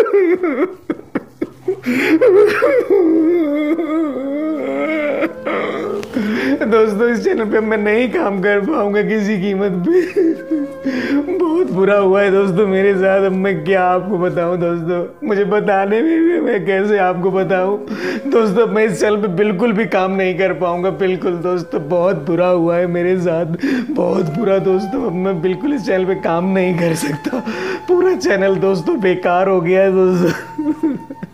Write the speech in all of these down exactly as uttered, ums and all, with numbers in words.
दोस्तों इस चैनल पे मैं नहीं काम कर पाऊंगा किसी कीमत पे। बहुत बुरा हुआ है दोस्तों मेरे साथ। अब मैं क्या आपको बताऊं दोस्तों, मुझे बताने में भी मैं कैसे आपको बताऊं दोस्तों। मैं इस चैनल पे बिल्कुल भी काम नहीं कर पाऊंगा, बिल्कुल दोस्तों। बहुत बुरा हुआ है मेरे साथ, बहुत बुरा दोस्तों। अब मैं बिल्कुल इस चैनल पे काम नहीं कर सकता। पूरा चैनल दोस्तों बेकार हो गया है दोस्तों।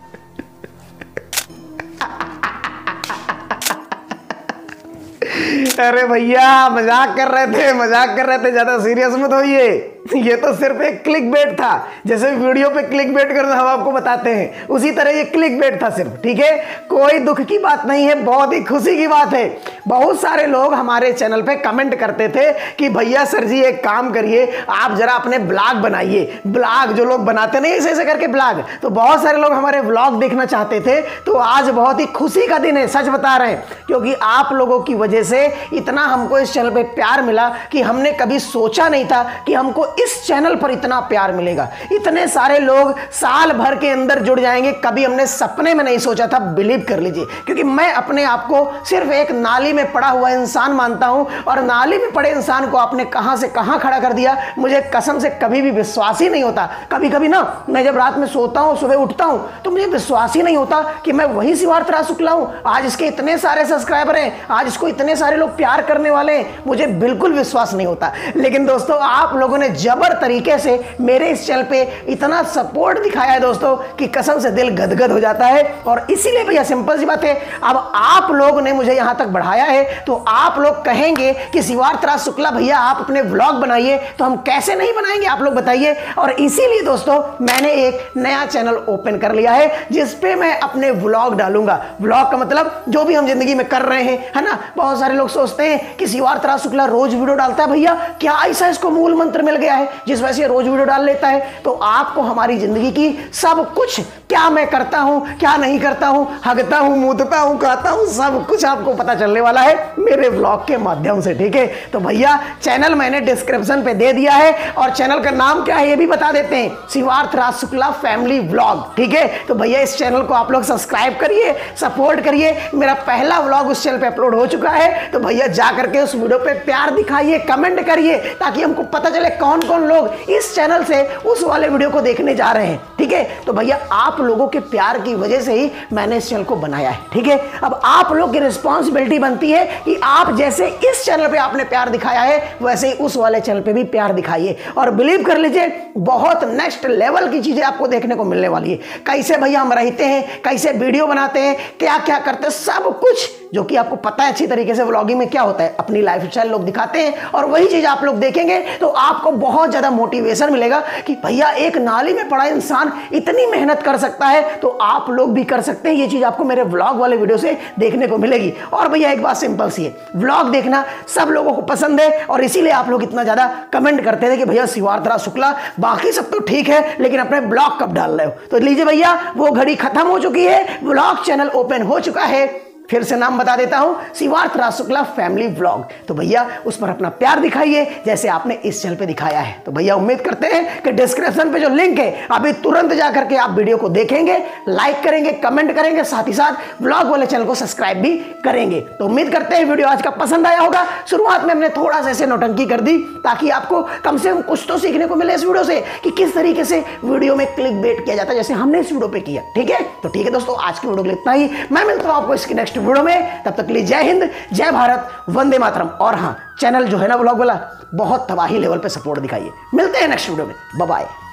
अरे भैया मजाक कर रहे थे, मजाक कर रहे थे, ज्यादा सीरियस मत होइए। ये तो सिर्फ एक क्लिक बेट था। जैसे वीडियो पे क्लिक बेट करना हम आपको बताते हैं, उसी तरह ये क्लिक बेट था सिर्फ, ठीक है। कोई दुख की बात नहीं है, बहुत ही खुशी की बात है। बहुत सारे लोग हमारे चैनल पे कमेंट करते थे कि भैया सर जी एक काम करिए, आप जरा अपने ब्लॉग बनाइए। ब्लॉग जो लोग बनाते नहीं ऐसे ऐसे करके ब्लॉग, तो बहुत सारे लोग हमारे ब्लॉग देखना चाहते थे। तो आज बहुत ही खुशी का दिन है, सच बता रहे हैं, क्योंकि आप लोगों की वजह से इतना हमको इस चैनल पे प्यार मिला कि हमने कभी सोचा नहीं था कि हमको इस चैनल पर इतना प्यार मिलेगा। इतने सारे लोग साल भर के अंदर जुड़ जाएंगे, कभी हमने सपने में नहीं सोचा था, बिलीव कर लीजिए। क्योंकि मैं अपने आप को सिर्फ एक नाली में पड़ा हुआ इंसान मानता हूं, और नाली में पड़े इंसान को आपने कहां से कहां खड़ा कर दिया, मुझे कसम से कभी भी विश्वास ही नहीं होता। कभी कभी ना मैं जब रात में सोता हूं, सुबह उठता हूं, तो मुझे विश्वास ही नहीं होता कि मैं वही सिवार्थ राज शुक्ला हूं। आज इसके इतने सारे सब्सक्राइबर हैं, आज इसको इतने सारे लोग प्यार करने वाले हैं, मुझे बिल्कुल विश्वास नहीं होता। लेकिन दोस्तों आप लोगों ने जबर तरीके से मेरे इस चैनल पे इतना सपोर्ट दिखाया है दोस्तों कि कसम से दिल गदगद हो जाता है। और इसीलिए भैया सिंपल सी बात है, अब आप लोग ने मुझे यहां तक बढ़ाया है, तो आप लोग कहेंगे कि सिवार्थ राज शुक्ला भैया आप अपने व्लॉग बनाइए, तो हम कैसे नहीं बनाएंगे, आप लोग बताइए। और इसीलिए दोस्तों मैंने एक नया चैनल ओपन कर लिया है, जिसपे मैं अपने व्लॉग डालूंगा। व्लॉग का मतलब जो भी हम जिंदगी में कर रहे हैं, है ना। बहुत सारे लोग सोचते हैं कि सिवार्थ राज शुक्ला रोज वीडियो डालता है, भैया क्या ऐसा इसको मूल मंत्र मिल गया है जिस वजह से रोज वीडियो डाल लेता है। तो आपको हमारी जिंदगी की सब कुछ, क्या मैं करता हूं क्या नहीं करता हूं, हगता हूं मूतता हूं खाता हूं, सब कुछ आपको पता चलने वाला है मेरे व्लॉग के माध्यम से, ठीक है। तो भैया चैनल मैंने डिस्क्रिप्शन पे दे दिया है, और चैनल का नाम क्या है ये भी बता देते हैं, सिवार्थ राज शुक्ला फैमिली व्लॉग, ठीक है। तो भैया इस चैनल को आप लोग सब्सक्राइब करिए, सपोर्ट करिए। मेरा पहला व्लॉग उस चैनल पे अपलोड हो चुका है, तो भैया जा करके उस वीडियो पे प्यार दिखाइए, कमेंट करिए, ताकि हमको पता चले कौन कौन लोग इस चैनल से उस वाले वीडियो को देखने जा रहे हैं, ठीक है। तो भैया आप लोगों के प्यार की वजह से ही मैंने इस चैनल को बनाया है, ठीक है। अब आप लोग की रिस्पॉन्सिबिलिटी बनती है कि आप जैसे इस चैनल पे आपने प्यार दिखाया है, वैसे ही उस वाले चैनल पे भी प्यार दिखाइए। और बिलीव कर लीजिए बहुत नेक्स्ट लेवल की चीजें आपको देखने को मिलने वाली है। कैसे भैया हम रहते हैं, कैसे वीडियो बनाते हैं, क्या क्या करते हैं, सब कुछ जो कि आपको पता है अच्छी तरीके से। व्लॉगिंग में क्या होता है, अपनी लाइफस्टाइल लोग दिखाते हैं, और वही चीज आप लोग देखेंगे तो आपको बहुत ज्यादा मोटिवेशन मिलेगा कि भैया एक नाली में पड़ा इंसान इतनी मेहनत कर सकता है, तो आप लोग भी कर सकते हैं। ये चीज आपको मेरे व्लॉग वाले वीडियो से देखने को मिलेगी। और भैया एक बात सिंपल सी है, व्लॉग देखना सब लोगों को पसंद है, और इसीलिए आप लोग इतना ज्यादा कमेंट करते थे कि भैया सिवार्थ राज शुक्ला बाकी सब तो ठीक है, लेकिन अपने ब्लॉग कब डाल रहे हो। तो लीजिए भैया वो घड़ी खत्म हो चुकी है, व्लॉग चैनल ओपन हो चुका है। फिर से नाम बता देता हूं, सिवार्थ राज शुक्ला फैमिली व्लॉग। तो भैया उस पर अपना प्यार दिखाइए जैसे आपने इस चैनल पे दिखाया है। तो भैया उम्मीद करते हैं कि डिस्क्रिप्शन पे जो लिंक है अभी तुरंत जाकर के आप वीडियो को देखेंगे, लाइक करेंगे, कमेंट करेंगे, साथ ही साथ व्लॉग वाले चैनल को सब्सक्राइब भी करेंगे। तो उम्मीद करते हैं वीडियो आज का पसंद आया होगा। शुरुआत में हमने थोड़ा सा ऐसे नौटंकी कर दी ताकि आपको कम से कम कुछ तो सीखने को मिले इस वीडियो से कि किस तरीके से वीडियो में क्लिक बेट किया जाता है, जैसे हमने इस वीडियो पे किया, ठीक है। तो ठीक है दोस्तों, आज की वीडियो के लिए इतना ही। मैं मिलता हूं आपको इसकी नेक्स्ट वीडियो में, तब तक के लिए जय हिंद, जय भारत, वंदे मातरम। और हाँ, चैनल जो है ना व्लॉग वाला, बहुत तबाही लेवल पे सपोर्ट दिखाइए। मिलते हैं नेक्स्ट वीडियो में, बाय बाय।